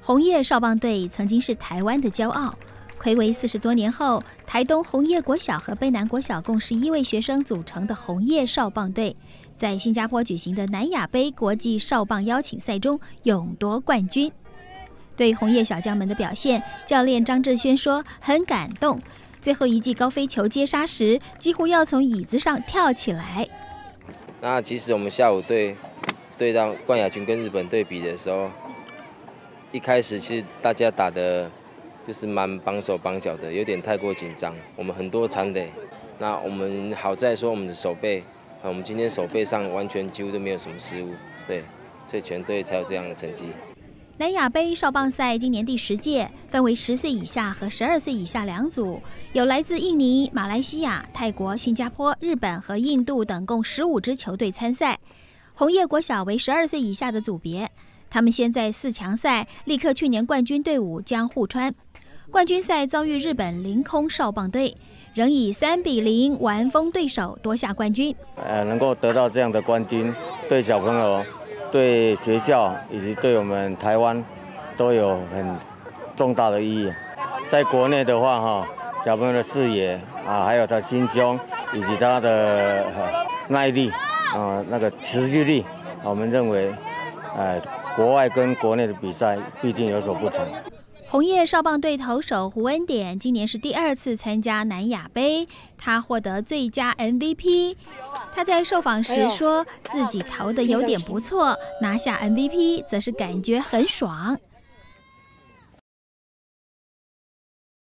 红叶少棒队曾经是台湾的骄傲，睽违40多年后，台东红叶国小和卑南国小共11位学生组成的红叶少棒队，在新加坡举行的南亚杯国际少棒邀请赛中勇夺冠军。对红叶小将们的表现，教练张志轩说很感动。最后一记高飞球接杀时，几乎要从椅子上跳起来。 那其实我们下午对到冠亚军跟日本队比的时候，一开始其实大家打的就是蛮绑手绑脚的，有点太过紧张。我们很多残垒，那我们好在说我们的守备，我们今天守备上完全几乎都没有什么失误，对，所以全队才有这样的成绩。 南亚杯少棒赛今年第10届，分为10岁以下和12岁以下2组，有来自印尼、马来西亚、泰国、新加坡、日本和印度等共15支球队参赛。红叶国小为12岁以下的组别，他们先在4强赛力克去年冠军队伍江户川，冠军赛遭遇日本凌空少棒队，仍以3-0完封对手，夺下冠军。 能够得到这样的冠军，对小朋友、对学校以及对我们台湾都有很重大的意义。在国内的话，小朋友的视野还有他心胸以及他的耐力那个持续力，我们认为，国外跟国内的比赛毕竟有所不同。 红叶少棒队投手胡恩典今年是第2次参加南亚杯，他获得最佳 MVP。他在受访时说自己投得有点不错，拿下 MVP 则是感觉很爽。